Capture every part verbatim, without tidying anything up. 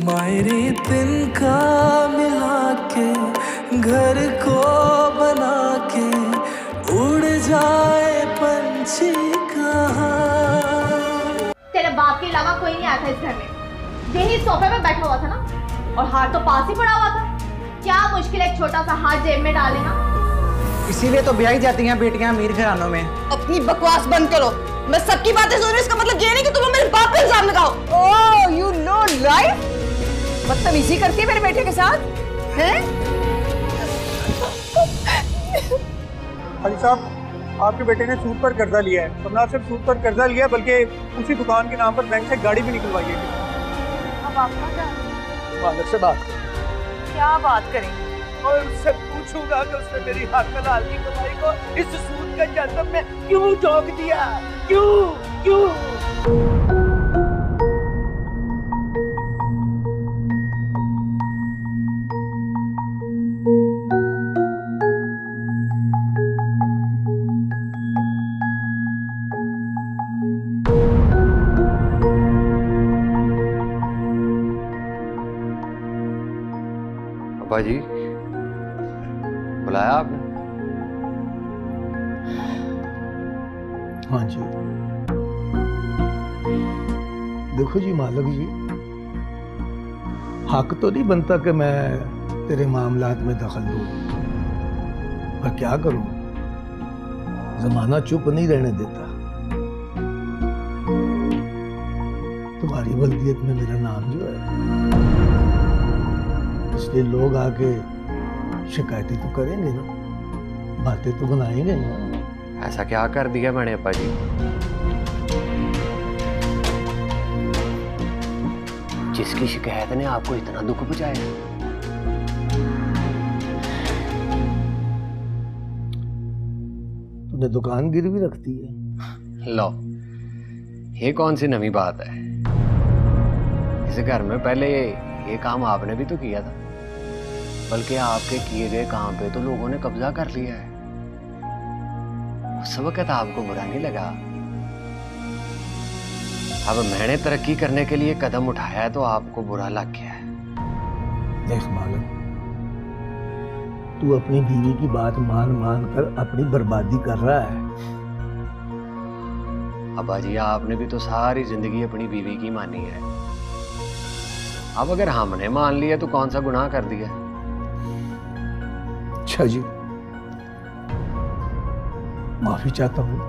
मायरी तिनका मिला के घर को बना के उड़ जाए पंछी कहाँ। तेरे बाप के अलावा कोई नहीं आया था इस घर में, यही सोफे पे बैठा हुआ था ना, और हाथ तो पास ही पड़ा हुआ था। क्या मुश्किल है एक छोटा सा हाथ जेब में डालेना। इसीलिए तो ब्याही जाती हैं बेटियां अमीर घरानों में। अपनी बकवास बंद करो, मैं सबकी बातें सुन रही हूँ, इसका मतलब ये नहीं कि तुम मेरे बाप पे इल्जाम लगाओ। ओह यू नो लाइफ, बदतमीजी करती है मेरे बेटे के साथ हैं? हाजी साहब, आपके बेटे ने सूद पर कर्जा लिया है, तो ना सिर्फ सूद पर कर्जा लिया है बल्कि उसी दुकान के नाम पर बैंक से गाड़ी भी निकलवाई है। अब आप कहाँ जा रहे हैं? मालिक से बात क्या बात करें? और उससे पूछूंगा कि उसने मेरी हक हलाल की कमाई को इस सूद के जहन्नम में क्यों झोंक दिया, क्यों क्यों? अब्बा जी, बुलाया आपने? हाँ जी। देखो जी मालिक जी, हक तो नहीं बनता कि मैं तेरे मामलात में दखल दूं, पर क्या करूं, जमाना चुप नहीं रहने देता। तुम्हारी वल्दियत में मेरा नाम जो है, इसलिए लोग आके शिकायतें तो करेंगे ना, बातें तो बनाएंगे ना। ऐसा क्या कर दिया मैंने अब्बा जी? जिसकी शिकायत ने आपको इतना दुख पहुंचाया? तूने दुकान गिरवी रखती है। लो, ये कौन सी नवी बात है? इस घर में पहले ये काम आपने भी तो किया था, बल्कि आपके किए गए काम पे तो लोगों ने कब्जा कर लिया है। उस वक्त आपको बुरा नहीं लगा। अब मैंने तरक्की करने के लिए कदम उठाया है तो आपको बुरा लग गया है। देख मालिक, तू अपनी बीवी की बात मान मान कर अपनी बर्बादी कर रहा है। अब्बा जी, आपने भी तो सारी जिंदगी अपनी बीवी की मानी है। अब अगर हमने मान लिया तो कौन सा गुनाह कर दिया? अच्छा जी, माफी चाहता हूं।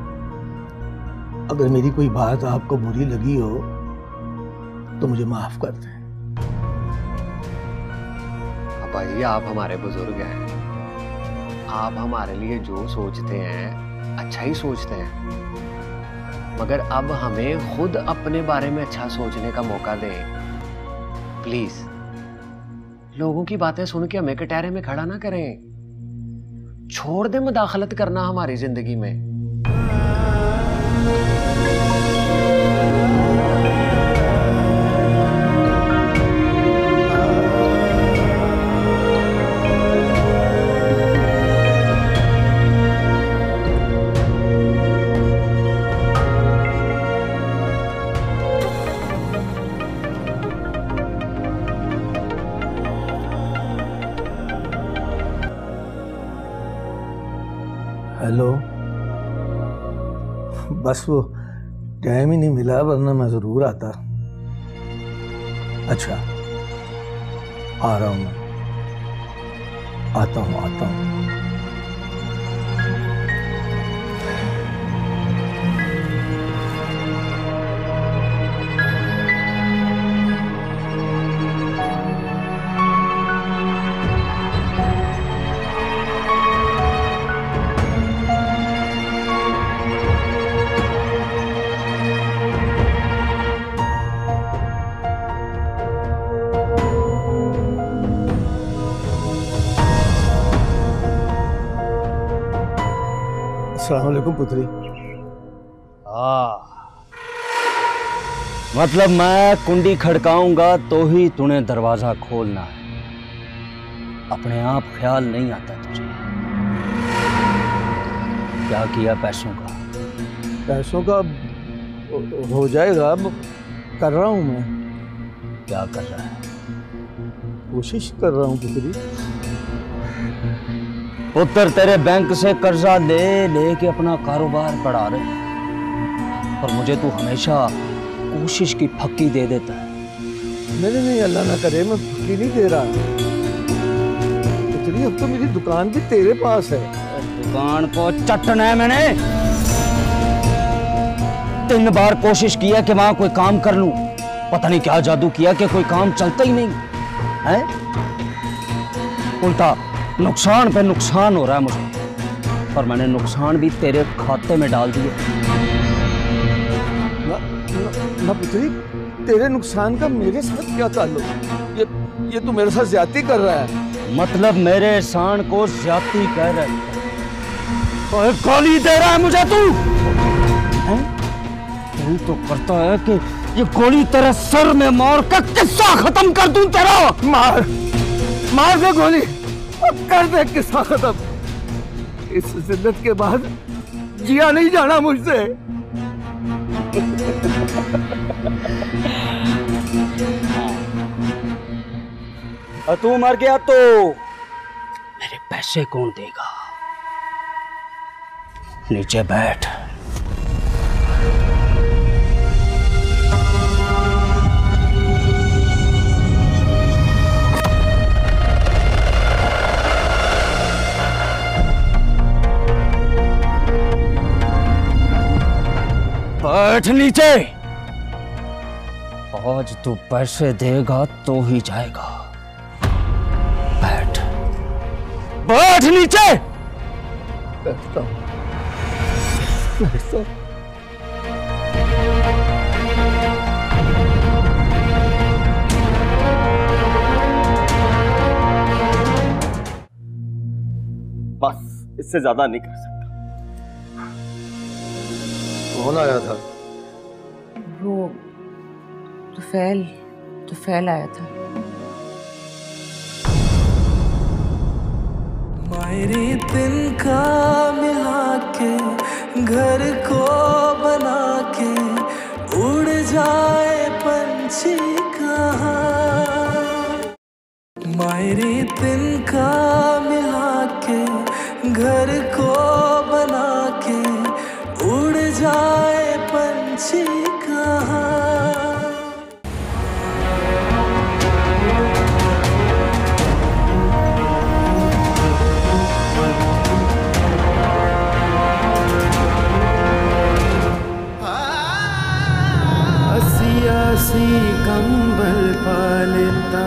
अगर मेरी कोई बात आपको बुरी लगी हो तो मुझे माफ कर दें। अब्बा जी, आप हमारे बुजुर्ग हैं, आप हमारे लिए जो सोचते हैं अच्छा ही सोचते हैं, मगर अब हमें खुद अपने बारे में अच्छा सोचने का मौका दें प्लीज। लोगों की बातें सुन के हमें कटहरे में खड़ा ना करें। छोड़ दे मुदाखलत करना हमारी जिंदगी में। हेलो, बस वो टाइम ही नहीं मिला, वरना मैं जरूर आता। अच्छा, आ रहा हूं मैं, आता हूं आता हूं। अस्सलाम वालेकुम पुत्री। हाँ, मतलब मैं कुंडी खड़काऊंगा तो ही तूने दरवाजा खोलना है, अपने आप ख्याल नहीं आता तुझे। क्या किया पैसों का? पैसों का हो जाएगा, अब कर रहा हूं मैं। क्या कर रहा है? कोशिश कर रहा हूँ पुत्री। पुत्र तेरे बैंक से कर्जा ले ले के अपना कारोबार बढ़ा रहे, और मुझे तू हमेशा कोशिश की फक्की दे देता है। नहीं नहीं, अल्लाह ना करे, मैं फक्की नहीं दे रहा पुत्री। अब तो मेरी दुकान भी तेरे पास है। दुकान को चटना है मैंने। तीन बार कोशिश किया कि वहां कोई काम कर लूं, पता नहीं क्या जादू किया कि कोई काम चलता ही नहीं है। उल्टा नुकसान पे नुकसान हो रहा है मुझे, और मैंने नुकसान भी तेरे खाते में डाल दिए। ना, ना, ना पुत्री, तेरे नुकसान का मेरे साथ क्या ताल्लुक? ये ये तू मेरे साथ ज्यादती कर रहा है। मतलब मेरे एहसान को ज्यादती कह रहा है? और गाली दे रहा है मुझे तू? हैं? दिल तो करता है कि ये गोली तेरे सर में मार कर किस्सा खत्म कर दूं तेरा। मार मार दे गोली, अब कर दे किस्सा खत्म। इस जिद्दत के बाद जिया नहीं जाना मुझसे। और तू मर गया तो मेरे पैसे कौन देगा? नीचे बैठ। बैठ नीचे। आज तू पैसे देगा तो ही जाएगा। बैठ बैठ नीचे। बैठता हूं, बैठता हूं। बस इससे ज्यादा नहीं कर सकता। कौन आया था? वो तुफैल तुफैल आया था। मेरी तिनका मिला के घर को बना के उड़ जाए पंछी कहाँ। मेरी तिनका मिला के घर को बना के उड़ जाए पंछी कहाँ। सी कंबल पालता,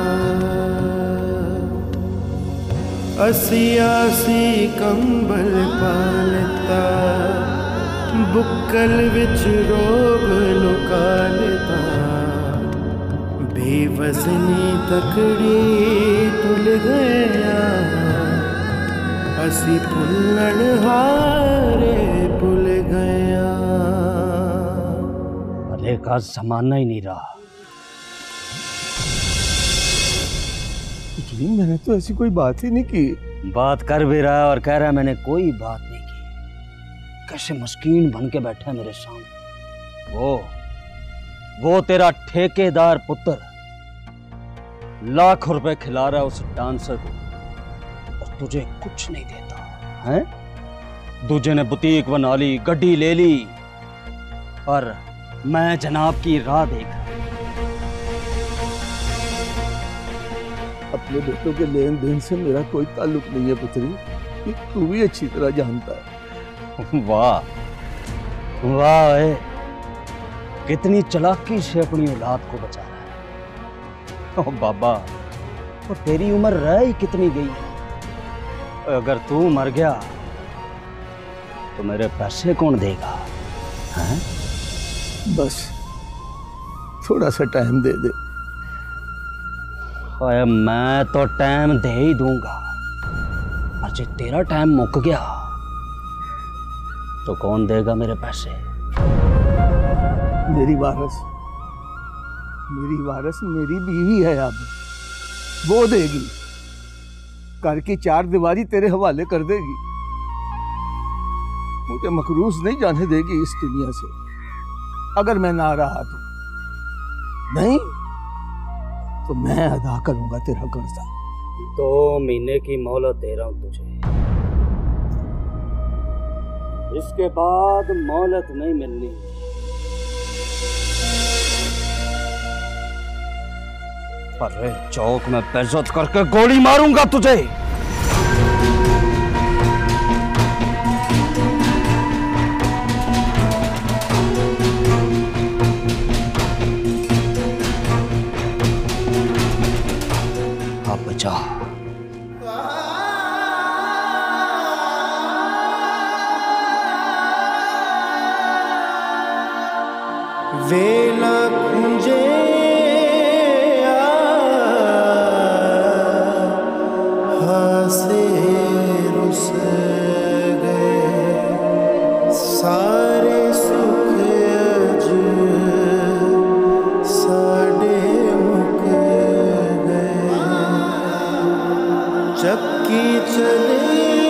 असियासी कंबल पालता, बुक्कल विच रोग लुका लेता, बेवजनी तकड़ी तुल गया, असी भुल्लण हारे भुल गया। भले का जमाना ही नहीं रहा। जी मैंने तो ऐसी कोई बात ही नहीं की। बात कर भी रहा है और कह रहा है मैंने कोई बात नहीं की। कैसे मस्कीन बन के बैठा है मेरे सामने। वो वो तेरा ठेकेदार पुत्र लाख रुपए खिला रहा है उस डांसर को और तुझे कुछ नहीं देता है। दूजे ने बुटीक बना ली, गड्डी ले ली, और मैं जनाब की राह देख रहा। अपने बेटों के लेन देन से मेरा कोई ताल्लुक नहीं है पुत्री, ये तू भी अच्छी तरह जानता है। वाह वाह है। कितनी चालाकी से अपनी औलाद को बचा रहा है। ओ बाबा, और तेरी उम्र रह ही कितनी गई है। अगर तू मर गया तो मेरे पैसे कौन देगा? हैं? बस थोड़ा सा टाइम दे दे। ओए मैं तो टाइम दे ही दूंगा, और जो तेरा टाइम मुक गया तो कौन देगा मेरे पैसे? मेरी वारस मेरी वारस मेरी बीवी है, अब वो देगी। घर की चार दीवारी तेरे हवाले कर देगी। मुझे मखरूस नहीं जाने देगी इस दुनिया से। अगर मैं ना रहा तो नहीं, तो मैं अदा करूंगा तेरा कर्जा। दो महीने की मोहलत दे रहा हूं तुझे, इसके बाद मोहलत नहीं मिलनी। अरे चौक में बेइज्जत करके गोली मारूंगा तुझे। आप बचा। वेला कुंजे हासे रुस गए, सारे सुख अज साडे मुक गए। चक्की चले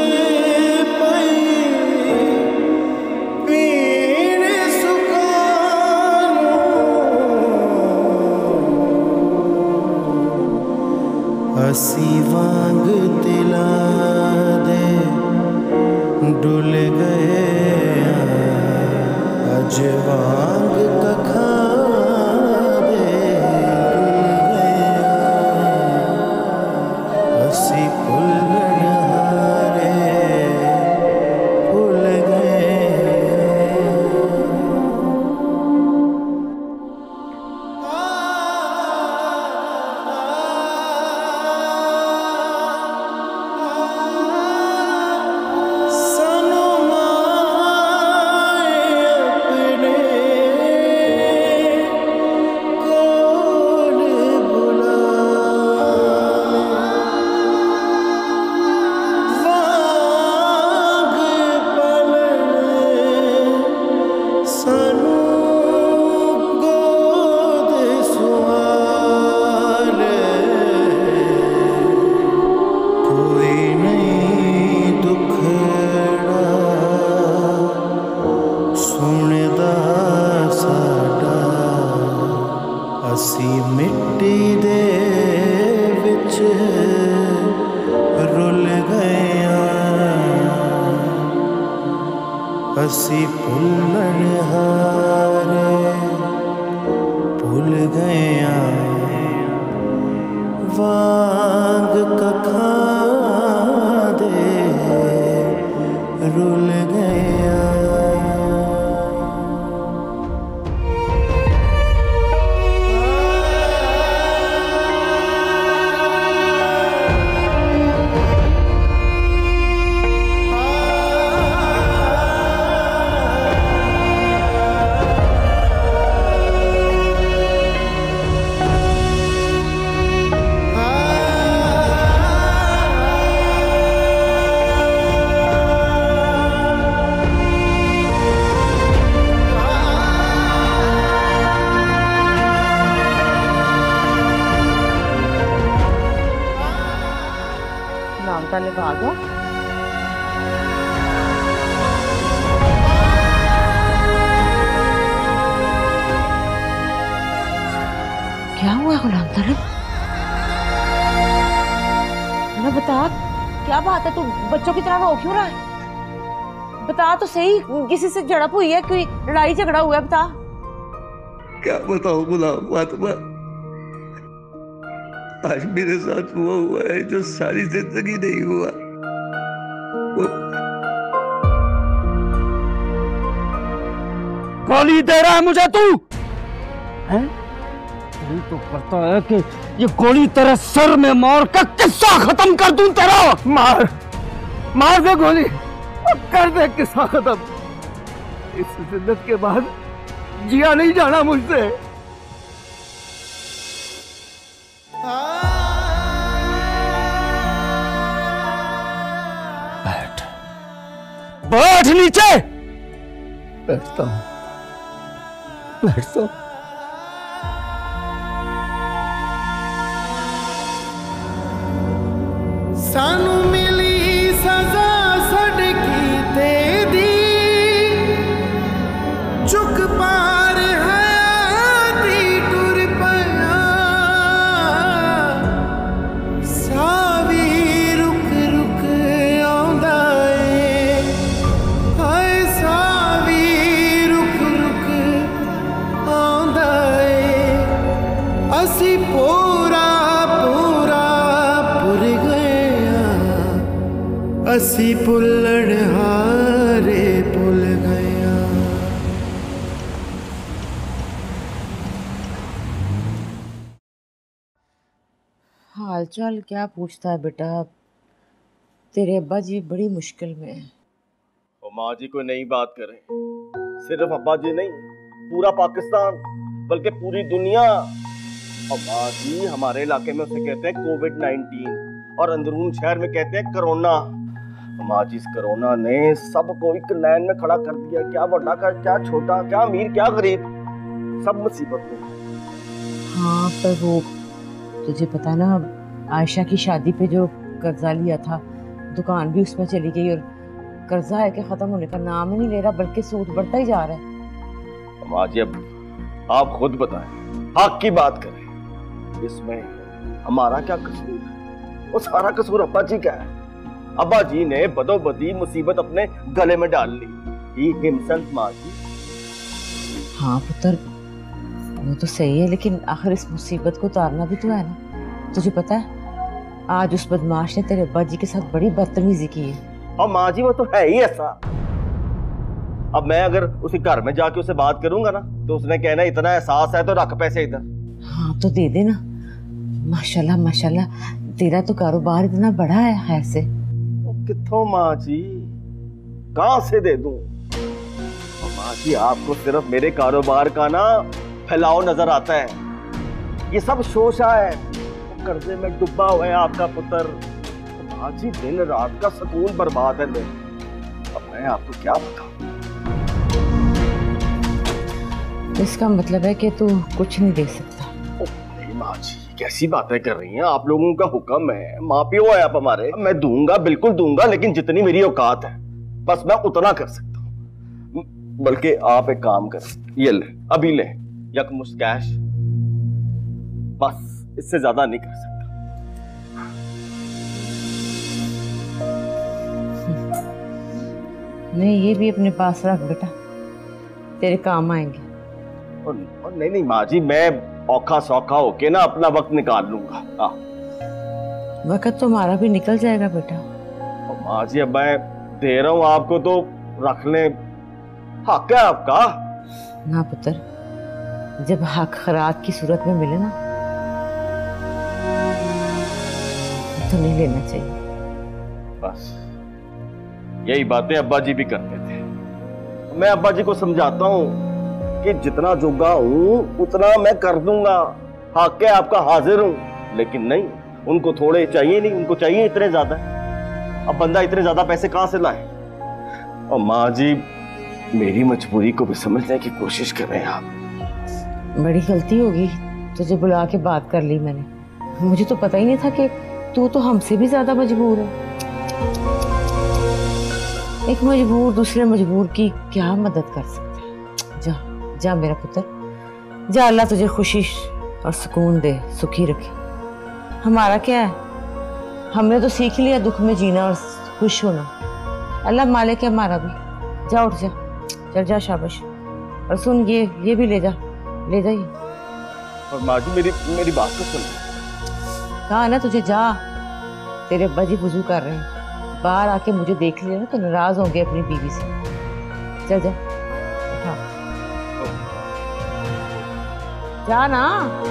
हसी वांग तिला दे डुल गए, अज वांग कखा दे डुल गए। हसी फुल्लड़ हारे फुल गए। हसी फुल्लड़ हारे भूल गया, वांग कखा दे रुल गया। निभा दो। क्या हुआ गुलाम तलब? ना बता, क्या बात है? तू बच्चों की तरह रो क्यों रहा है? बता तो सही, किसी से झड़प हुई है? कोई लड़ाई झगड़ा हुआ है? बता। क्या बताऊं गुलाम फातिमा, आज मेरे साथ हुआ हुआ है जो सारी जिंदगी नहीं हुआ। वो गाली दे रहा है मुझे तू? हैं? तू तो करता है कि ये गोली तेरे सर में मार कर किस्सा खत्म कर दूं तेरा। मार मार दे गोली, अब कर दे किस्सा खत्म। इस जिद्दत के बाद जिया नहीं जाना मुझसे। बैठ बैठ नीचे। बैठता हूं बैठता हूं। सानू मिली सजा सड़की ते दी, चुक पार हयाती टुर पया पूरा पूरा पुर गया असी पुलड़ हारे पुल गया। हाल चाल क्या पूछता है बेटा, तेरे अब्बा जी बड़ी मुश्किल में है। और माँ जी कोई नई बात करें, सिर्फ अब्बा जी नहीं, पूरा पाकिस्तान बल्कि पूरी दुनिया। और माँ जी हमारे इलाके में उसे कहते हैं कोविड नाइनटीन और अंदरून शहर में कहते हैं कोरोना। माँ जी इस कोरोना ने सबको एक लाइन में खड़ा कर दिया, क्या बड़ा का क्या छोटा, क्या अमीर क्या गरीब, सब मुसीबत में। हाँ पर वो तुझे पता ना, आयशा की शादी पे जो कर्जा लिया था, दुकान भी उसमें चली गई और कर्जा है कि खत्म होने का नाम ही नहीं ले रहा, बल्कि सूद बढ़ता ही जा रहा है। माँ जी अब आप खुद बताएं, हक की बात करें, इसमें हमारा क्या कसूर है? वो सारा कसूर अब्बा जी का है। अब्बा जी ने बदोबदी मुसीबत अपने गले में डाल ली। ही हिमसेल्फ माँ जी। हाँ पुत्र वो तो सही है, लेकिन आखिर इस मुसीबत को उतारना भी तो है ना। तुझे पता है आज उस बदमाश ने तेरे अब्बा जी के साथ बड़ी बदतमीजी की है। और माँ जी वो तो है ही ऐसा। अब मैं अगर उसे घर में जाके उसे बात करूंगा ना तो उसने कहना इतना एहसास है तो रख पैसे इधर। हाँ तो दे देना। माशाल्लाह माशाल्लाह तेरा तो कारोबार इतना बड़ा है खैर से। कित्थों माँ जी, कहां से दे दूं? माँ जी आपको सिर्फ मेरे कारोबार का ना फैलाव नजर आता है, ये सब शोशा है। कर्जे में डूबा हुआ है आपका पुत्र। माँ जी दिन रात का सुकून बर्बाद है मेरा। अब मैं आपको क्या बताऊं? इसका मतलब है कि तू कुछ नहीं दे सकता। नहीं माँ जी कैसी बातें कर रही हैं, आप लोगों का हुक्म है, माँ प्यो है आप हमारे। मैं दूंगा बिल्कुल दूंगा, लेकिन जितनी मेरी औकात है बस मैं उतना कर सकता हूँ। बल्कि आप एक काम करें, ये ले अभी ले यकमुश्त कैश, बस इससे ज्यादा नहीं कर सकता। नहीं ये भी अपने पास रख बेटा, तेरे काम आएंगे। और, और नहीं नहीं माँ जी मैं औखा सौखा होके ना अपना वक्त निकाल लूंगा। हाँ वक्त तो हमारा भी निकल जाएगा बेटा। और माँ जी अब मैं दे रहा हूँ आपको तो रख ले, हक है आपका। ना पुत्र, जब हक खरात की सूरत में मिले ना तो नहीं लेना चाहिए। बस यही बातें अब्बा जी भी करते थे। मैं अब्बा जी को समझाता हूँ कि जितना जोगा हूँ उतना मैं कर दूंगा, हक है आपका, हाजिर हूँ। लेकिन नहीं, उनको थोड़े चाहिए नहीं, उनको चाहिए इतने ज्यादा। अब बंदा इतने ज्यादा पैसे कहां से लाए? और माँ जी मेरी मजबूरी को भी समझने की कोशिश कर रहे हैं आप। बड़ी गलती होगी तुझे बुला के बात कर ली मैंने। मुझे तो पता ही नहीं था कि तू तो हमसे भी ज्यादा मजबूर है। एक मजबूर दूसरे मजबूर की क्या मदद कर सकता है। जा जा मेरा पुत्र जा, अल्लाह तुझे खुशी और सुकून दे, सुखी रखे। हमारा क्या है, हमने तो सीख लिया दुख में जीना और खुश होना। अल्लाह मालिक है हमारा भी। जा उठ जा, चल जा, शाबाश। और सुन ये ये भी ले जा, ले जाइए। और माँ जी मेरी मेरी बात तो सुन। कहा ना तुझे जा, तेरे अब्बा जी वुजू कर रहे हैं, बाहर आके मुझे देख लिया ना तो नाराज होंगे अपनी बीवी से। चल जा उठा, जा ना।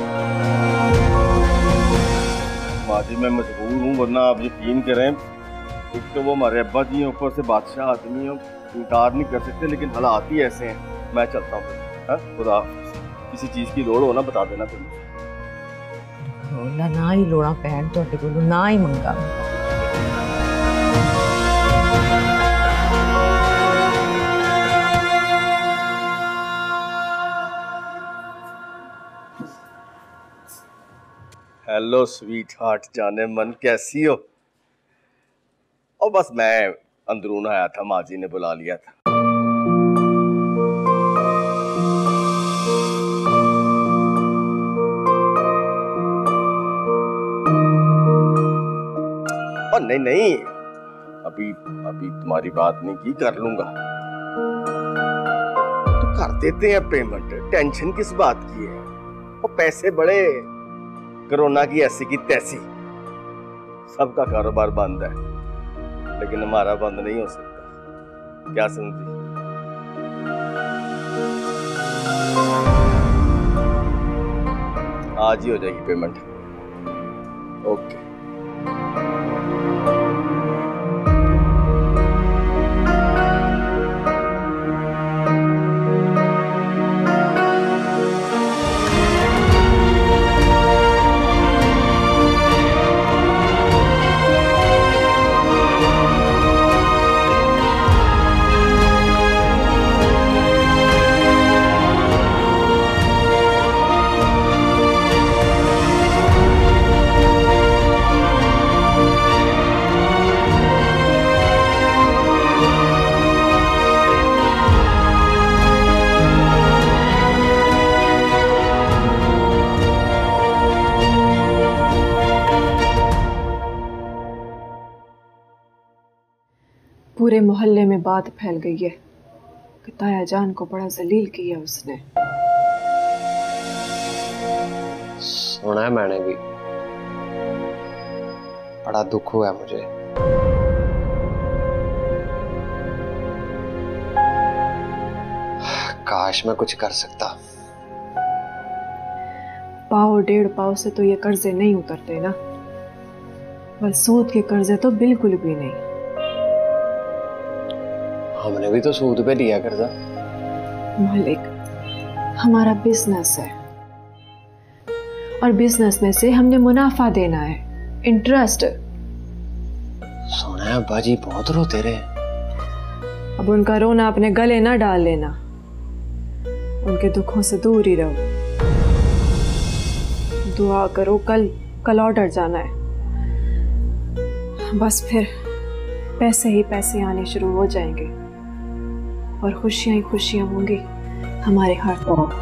माँ जी मैं मजबूर हूँ, वरना आप यकीन करें एक तो वो हमारे अब्बा जी हैं, ऊपर से बादशाह आदमी हो, इनकार नहीं कर सकते, लेकिन हालात ही ऐसे हैं। मैं चलता हूँ, खुदा किसी चीज की लोड़ हो ना बता देना फिर मुझे। ना ही लोड़ा पैन तो को ना ही मंगा। हेलो स्वीट हार्ट जाने मन, कैसी हो? और बस मैं अंदरून आया था, माँ जी ने बुला लिया था। और नहीं नहीं अभी अभी तुम्हारी बात नहीं की, कर लूंगा। तो कर देते हैं पेमेंट, टेंशन किस बात की है? और पैसे बड़े कोरोना की ऐसी की तैसी, सबका कारोबार बंद है, लेकिन हमारा बंद नहीं हो सकता। क्या समझी? आज ही हो जाएगी पेमेंट। ओके। पूरे मोहल्ले में बात फैल गई है कि ताया जान को बड़ा जलील किया उसने। सुना है मैंने भी, बड़ा दुख हुआ है मुझे। काश मैं कुछ कर सकता। पाव डेढ़ पाव से तो ये कर्जे नहीं उतरते ना, बस सूद के कर्जे तो बिल्कुल भी नहीं। हमने भी तो सूद पे लिया कर्जा। मालिक, हमारा बिजनेस है और बिजनेस में से हमने मुनाफा देना है, इंटरेस्ट। सुना है अब्बा जी बहुत रोते रहे। अब उनका रोना अपने गले ना डाल लेना, उनके दुखों से दूर ही रहो। दुआ करो कल कल ऑर्डर जाना है, बस फिर पैसे ही पैसे आने शुरू हो जाएंगे और खुशियां ही खुशियां होंगी हमारे हर तरफ।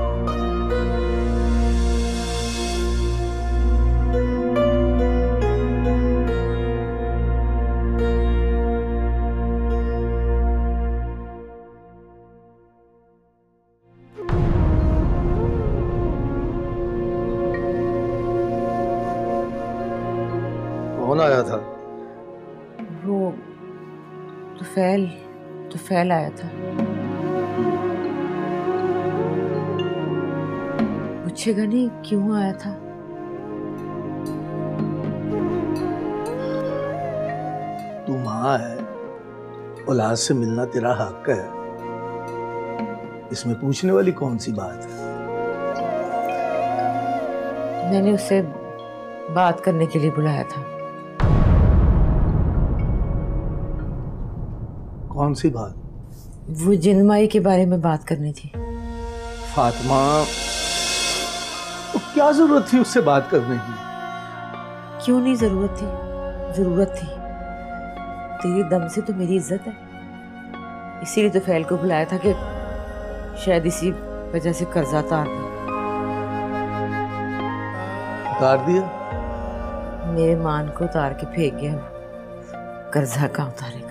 कौन आया था? वो तुफैल तुफैल आया था। पूछेगा नहीं क्यों आया था? तू माँ है, औलाद से मिलना तेरा हक है, इसमें पूछने वाली कौन सी बात है? मैंने उसे बात करने के लिए बुलाया था। कौन सी बात? वो जिनमाई के बारे में बात करनी थी। फातिमा, तो क्या जरूरत थी उससे बात करने की? क्यों नहीं जरूरत थी? जरूरत थी। तेरे दम से तो मेरी इज्जत है, इसीलिए तो फैल को बुलाया था कि शायद इसी वजह से कर्जा उतार दे। उतार दिया? मेरे मान को उतार के फेंक गया, कर्जा का उतारेगा।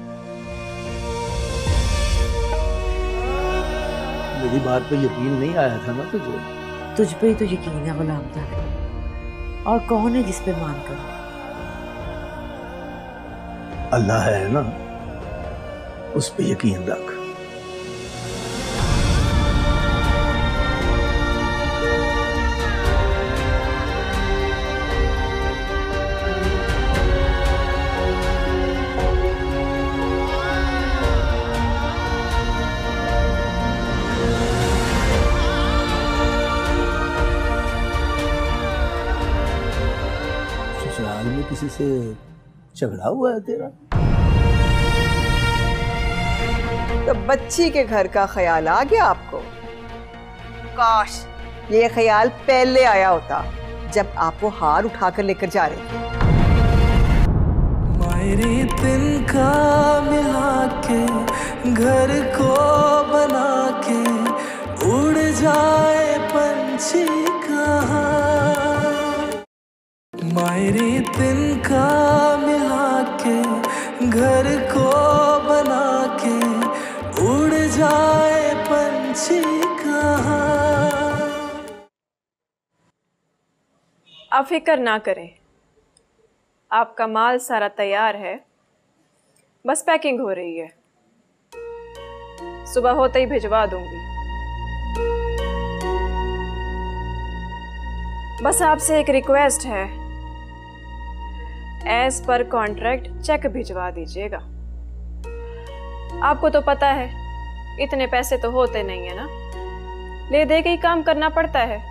मेरी बात पे यकीन नहीं आया था ना तुझे? तुझ पे ही तो यकीन है गुलाम था, और कौन है जिस पे मान कर? अल्लाह है ना, उस पे यकीन रख। ससुराल में किसी से झगड़ा हुआ है तेरा? तो बच्ची के घर का ख्याल आ गया आपको? काश ये ख्याल पहले आया होता जब आप वो हार उठाकर लेकर जा रहे थे। मेरी तिनका मिला के घर को बना के उड़ जाए पंछी कहाँ। मेरी तिनका मिला के घर को बना के उड़ जाए पंछी कहाँ। आप फिक्र ना करें, आपका माल सारा तैयार है, बस पैकिंग हो रही है। सुबह होते ही भिजवा दूंगी। बस आपसे एक रिक्वेस्ट है, एज पर कॉन्ट्रैक्ट चेक भिजवा दीजिएगा। आपको तो पता है इतने पैसे तो होते नहीं है ना, ले दे के ही काम करना पड़ता है।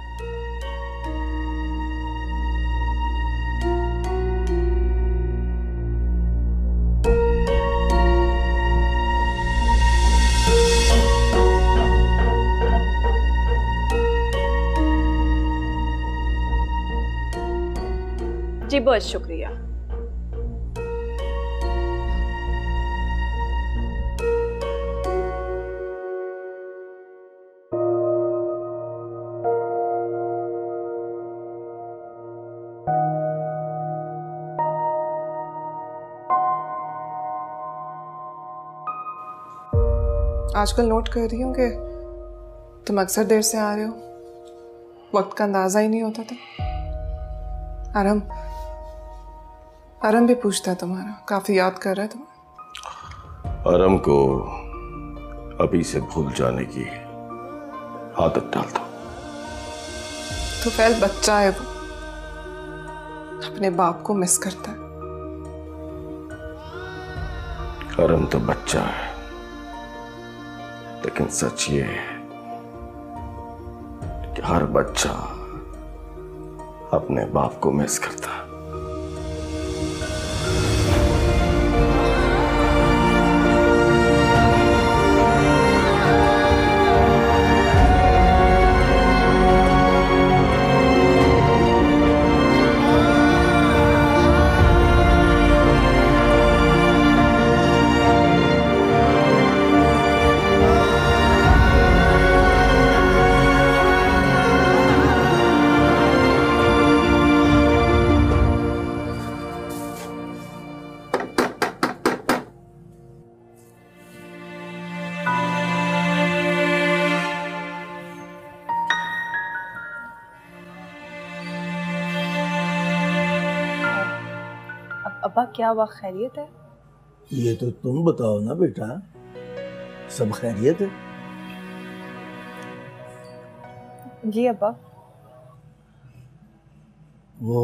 जी बहुत शुक्रिया। आजकल नोट कर रही हूँ कि तुम अक्सर देर से आ रहे हो, वक्त का अंदाजा ही नहीं होता था। आरम आरम भी पूछता है तुम्हारा, काफी याद कर रहा है तुम। आरम को अभी से भूल जाने की आदत डाल दो। तो फैल बच्चा है, वो अपने बाप को मिस करता है। आरम तो बच्चा है, लेकिन सच ये है कि हर बच्चा अपने बाप को मिस करता है। अब्बा क्या हुआ, खैरियत है? ये तो तुम बताओ ना बेटा, सब खैरियत है? जी अब्बा। वो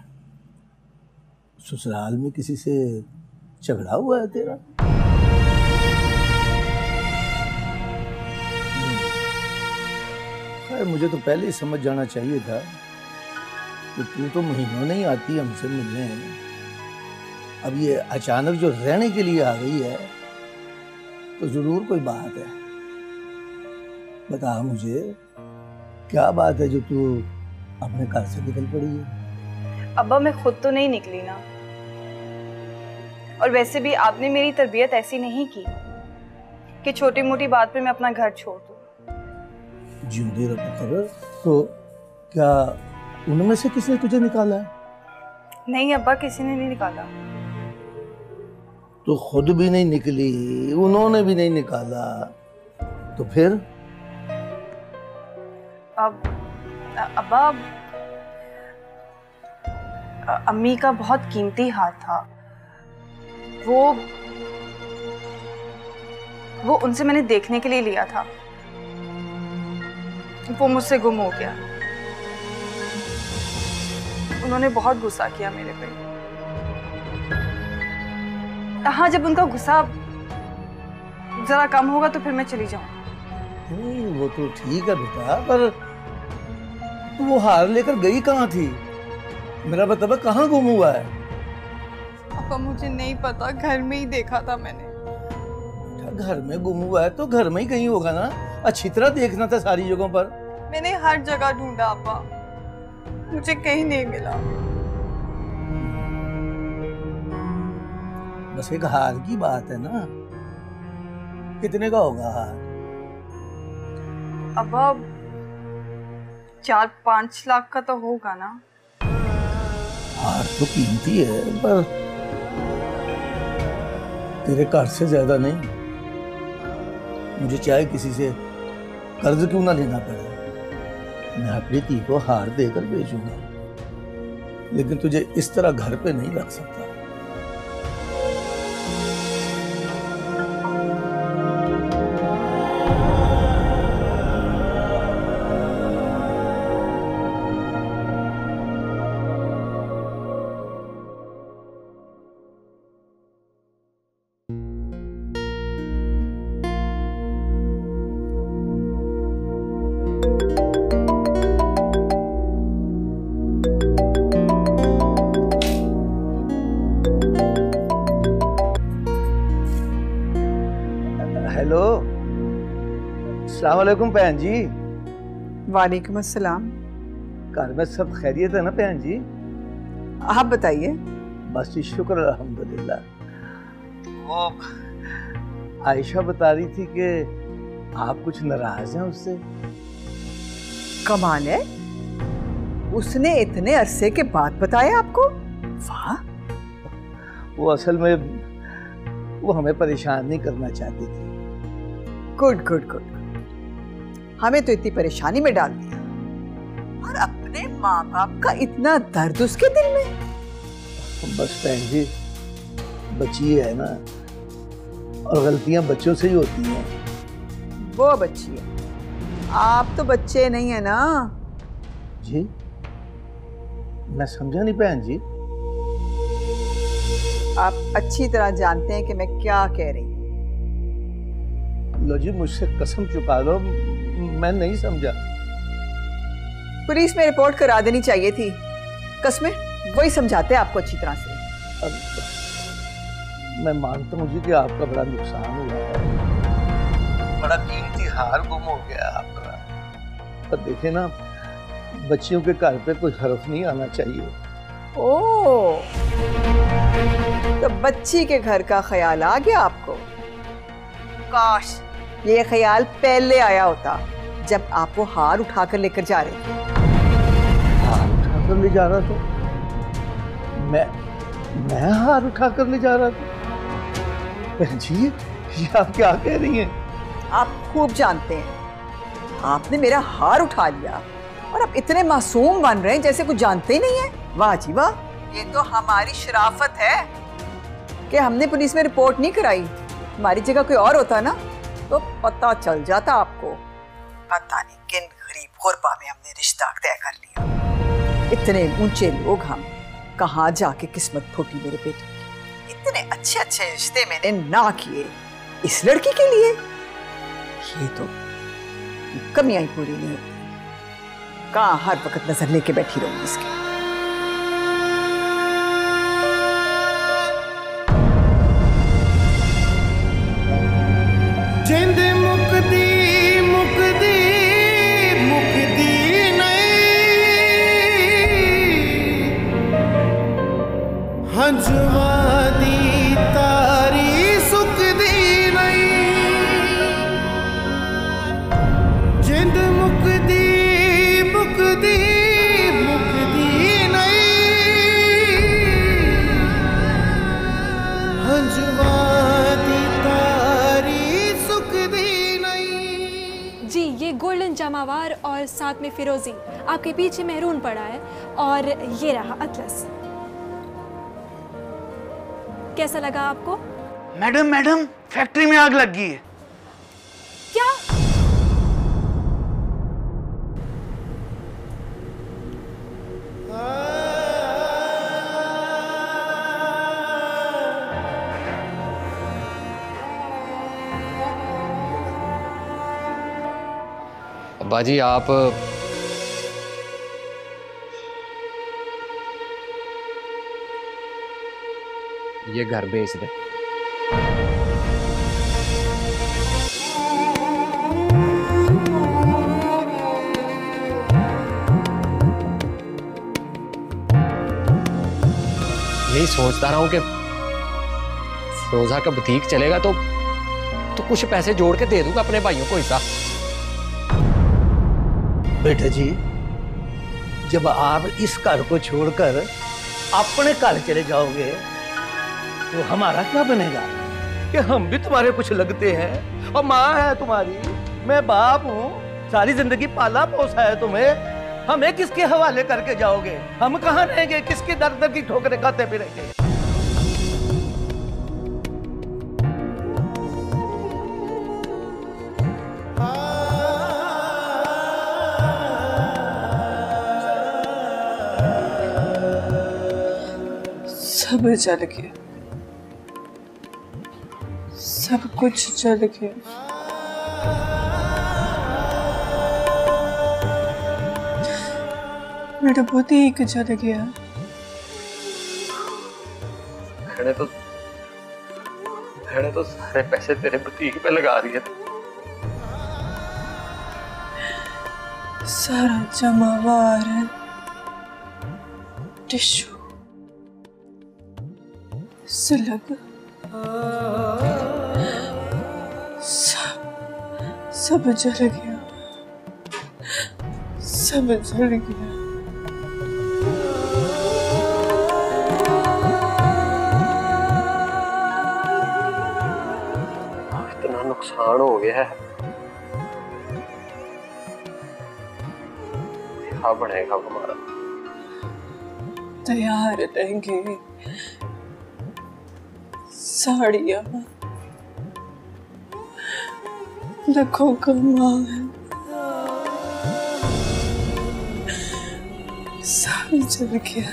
ससुराल में किसी से झगड़ा हुआ है तेरा? खैर मुझे तो पहले ही समझ जाना चाहिए था कि तू तो महीनों नहीं आती हमसे मिलने, अब ये अचानक जो रहने के लिए आ गई है तो जरूर कोई बात है। बता मुझे क्या बात है जो तू अपने घर से निकल पड़ी है? अब्बा मैं खुद तो नहीं निकली ना, और वैसे भी आपने मेरी तरबियत ऐसी नहीं की कि छोटी मोटी बात पे मैं अपना घर छोड़ दूं। जिंदे रहो पुत्र। तो क्या उनमें से किसने तुझे निकाला है? नहीं अब्बा, किसी ने नहीं निकाला। तो खुद भी नहीं निकली, उन्होंने भी नहीं निकाला, तो फिर? अब अब्बा, अम्मी का बहुत कीमती हाथ था, वो वो उनसे मैंने देखने के लिए लिया था, वो मुझसे गुम हो गया। उन्होंने बहुत गुस्सा किया मेरे पे। हाँ, जब उनका गुस्सा जरा कम होगा तो फिर मैं चली जाऊं। नहीं वो तो ठीक है बेटा, पर तू वो हार लेकर गई कहाँ थी? मेरा मतलब कहाँ गुम हुआ है? पापा मुझे नहीं पता, घर में ही देखा था मैंने। घर में गुम हुआ है तो घर में ही कहीं होगा ना, अच्छी तरह देखना था सारी जगहों पर। मैंने हर जगह ढूंढा पापा, मुझे कहीं नहीं मिला। बस एक हार की बात है ना, कितने का होगा हार? अब चार पांच लाख का तो होगा ना। हार तो कीमती है, पर तेरे घर से ज्यादा नहीं। मुझे चाहे किसी से कर्ज क्यों ना लेना पड़े, मैं अपनी धी को हार देकर बेचूंगा। लेकिन तुझे इस तरह घर पे नहीं रख सकता। हेलो, अस्सलाम वालेकुम बहन जी। वालेकुम अस्सलाम। घर में सब खैरियत है ना बहन जी? आप बताइए। बस जी शुक्र अल्हम्दुलिल्लाह। वो आयशा बता रही थी कि आप कुछ नाराज हैं उससे। कमाल है, उसने इतने अरसे के बाद बताया आपको? वाह। वो असल में वो हमें परेशान नहीं करना चाहती थी। Good good good. हमें तो इतनी परेशानी में डाल दिया, और अपने माँ बाप का इतना दर्द उसके दिल में। बस बहन जी, बच्ची है ना, और गलतियां बच्चों से ही होती हैं। वो बच्ची है, आप तो बच्चे नहीं है ना। जी मैं समझा नहीं बहन जी। आप अच्छी तरह जानते हैं कि मैं क्या कह रही हूँ। लो जी, मुझसे कसम चुका लो, मैं नहीं समझा। पुलिस में रिपोर्ट करा देनी चाहिए थी। कसमें वही समझाते हैं आपको अच्छी तरह से। अब मैं मानता हूँ जी कि आपका बड़ा नुकसान हुआ है, बड़ा कीमती हार गुम हो गया आपका, पर देखे ना, बच्चियों के घर पे कोई हर्फ नहीं आना चाहिए। ओह, तो बच्ची के घर का ख्याल आ गया आपको? काश ये ख्याल पहले आया होता, जब आप वो हार उठाकर लेकर जा रहे थे। हार उठाकर ले जा रहा था? मैं मैं हार उठाकर ले जा रहा था? बहन जी, ये आप क्या कह रही हैं? आप खूब जानते हैं, आपने मेरा हार उठा लिया और आप इतने मासूम बन रहे हैं जैसे कुछ जानते ही नहीं है। वाह जी वाह, ये तो हमारी शराफत है कि हमने पुलिस में रिपोर्ट नहीं कराई। हमारी जगह कोई और होता ना तो पता चल जाता आपको। पता नहीं किन गरीब गुरबा में हमने रिश्ता तय कर लिया। इतने ऊंचे लोग हम, कहाँ जाके किस्मत फूटी मेरे बेटे की। इतने अच्छे अच्छे रिश्ते मैंने ना किए इस लड़की के लिए। ये तो कमियां ही पूरी नहीं होती। कहाँ हर वक्त नजर लेके बैठी रहूंगी इसकी। जिंद मुकदी मुकदी मुकदी नहीं, हंजुआ दी तारी सुकदी नहीं। जिंद मुकदी मुकदी मुकदी नहीं, हंजुआ दी तारी सुकदी नहीं। जी, ये गोल्डन जमावार और साथ में फिरोजी आपके पीछे मेहरून पड़ा है, और ये रहा अतलस। कैसा लगा आपको? मैडम मैडम फैक्ट्री में आग लग गई है। क्या? अब्बा जी, आप ये घर बेच दें। यही सोचता रहा हूं कि रोजा का बुटीक चलेगा तो तो कुछ पैसे जोड़ के दे दूंगा अपने भाइयों को हिस्सा। बेटा जी, जब आप इस घर को छोड़कर अपने घर चले जाओगे तो हमारा क्या बनेगा? कि हम भी तुम्हारे कुछ लगते हैं, और माँ है तुम्हारी, मैं बाप हूँ, सारी जिंदगी पाला पोसा है तुम्हें, हमें किसके हवाले करके जाओगे? हम कहाँ रहेंगे? किसकी दर दर की ठोकरें खाते फिरेंगे? सब जल गया, सब कुछ जल गया। मेरा बुटीक जल गया। मैंने तो मैंने तो सारे पैसे तेरे बुटीक पे लगा दिए थे। सारा जमावार है, टिश्यू, सुलग, सब सब जल गया, सब जल गया। इतना नुकसान हो गया है, क्या बनेगा हमारा? तैयार रहेंगे, साड़ियाँ, लाखों का माल, सब जल गया।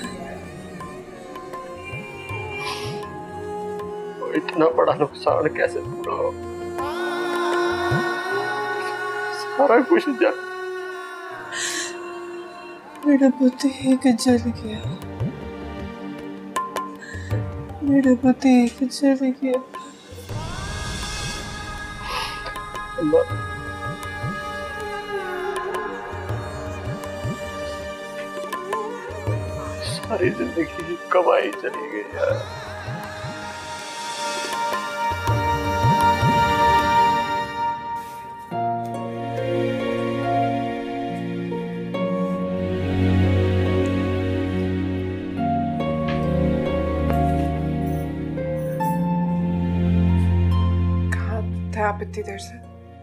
इतना बड़ा नुकसान कैसे पूरा हो? सारा कुछ जल, मेरा बुटीक जल गया, मेरा बुटीक जल गया। सारी जिंदगी की कमाई चली गई यार। आप इतनी देर से?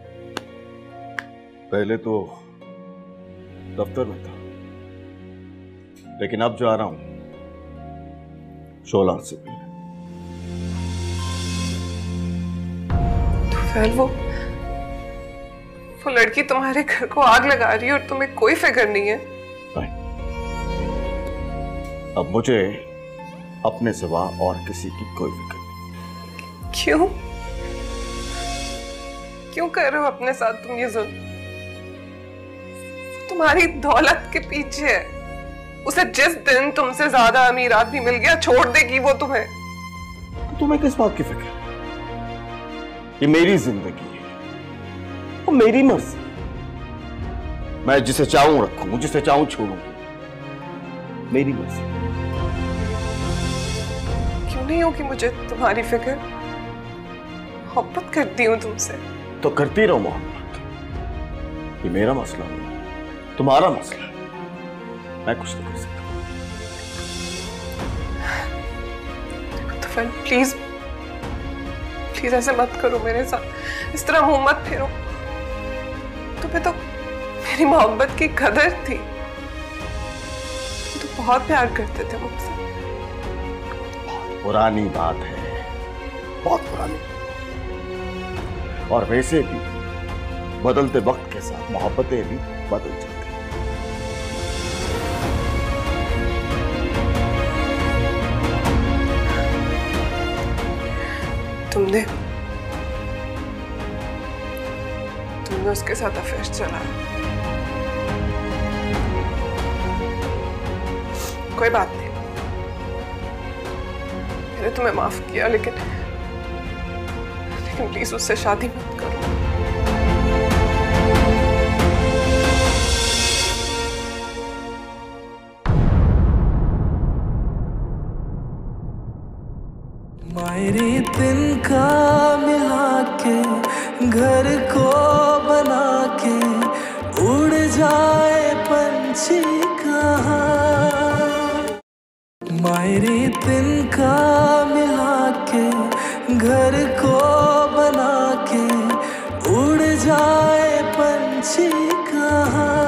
पहले तो दफ्तर में था, लेकिन अब जा रहा हूं शोलार से पहले। तो फिर वो वो लड़की तुम्हारे घर को आग लगा रही है और तुम्हें कोई फिक्र नहीं है? नहीं, अब मुझे अपने सिवा और किसी की कोई फिक्र नहीं। क्यों क्यों कर रहे हो अपने साथ तुम ये जुल्म? तुम्हारी दौलत के पीछे है। उसे जिस दिन तुमसे ज्यादा अमीर आदमी मिल गया छोड़ देगी वो तुम्हें। तो तुम्हें किस बात की फिक्र? ये मेरी जिंदगी है, वो मेरी मर्जी। मैं जिसे चाहूं रखूं, जिसे चाहूं छोड़ूं, मेरी मर्जी। क्यों नहीं होगी मुझे तुम्हारी फिक्र? मोहब्बत करती हूं तुमसे। तो करती रहो मोहब्बत, ये मेरा मसला नहीं, तुम्हारा मसला है। मैं कुछ नहीं कर सकता। तो फिर प्लीज प्लीज ऐसे मत करो मेरे साथ, इस तरह मुंह मत फेरो। तुम्हें तो मेरी मोहब्बत की कदर थी, तो बहुत प्यार करते थे मुझसे। पुरानी बात है, बहुत पुरानी। और वैसे भी बदलते वक्त के साथ मोहब्बतें भी बदल जाती हैं। तुमने तुमने उसके साथ अफेयर चलाया, कोई बात नहीं, मैंने तुम्हें माफ किया, लेकिन लेकिन प्लीज उससे शादी मत करो। मायरी तिनका मिला के घर को बना के उड़ जाए पंछी कहाँ। मायरी तिनका मिला के घर को बना के उड़ जाए पंछी कहाँ।